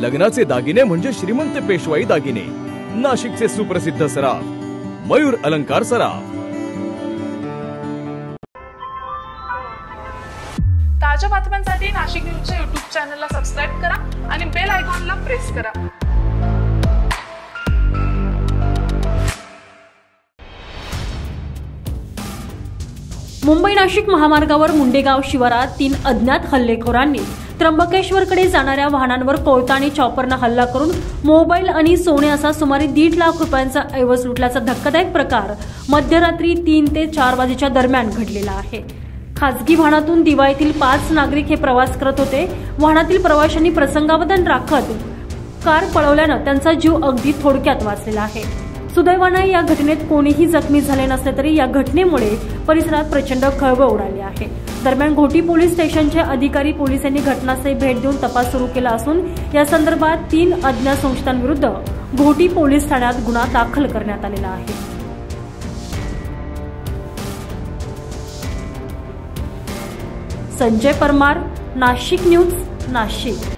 लग्नाचे दागिने म्हणजे श्रीमंत पेशवाई दागिने, नाशिकचे सुप्रसिद्ध सराफ मयूर अलंकार सराफ। ताज्या बातम्यांसाठी नाशिक न्यूजच्या YouTube चॅनलला सबस्क्राइब करा आणि बेल आयकॉनला प्रेस करा। मुंबई नाशिक महामार्गावर मुंडेगाव शिवारात 3 अज्ञात हल्लेखोरांनी त्र्यंबकेश्वरकडे जाणाऱ्या वाहनांवर कोयता आणि चॉपरनं हल्ला करून मोबाईल आणि सोने असा सुमारे 1.5 लाख रुपयांचा ऐवज लुटल्याचा धक्कादायक प्रकार मध्यरात्री 3 ते 4 वाजेच्या दरम्यान घडलेला आहे। खासगी वाहनातून दिवाळीतील 5 नागरिक हे प्रवास करत होते। वाहनातील प्रवाशांनी प्रसंगावधान राखत कार पळवल्यानं त्यांचा जीव अगदी थोडक्यात वाचलेला आहे। सुदैवाने या घटनेत कोणीही जखमी झाले नसले तरी या घटनेमुळे परिसरात प्रचंड खळबळ उडाली आहे। दरम्यान घोटी पोलीस स्टेशनचे अधिकारी पोलिसांनी घटनास्थळी भेट देऊन तपास सुरू केला असून या संदर्भात 3 अज्ञात संशयितांविरुद्ध घोटी पोलीस ठाण्यात गुन्हा दाखल करण्यात आलेला आहे। संजय परमार, नाशिक न्यूज, नाशिक।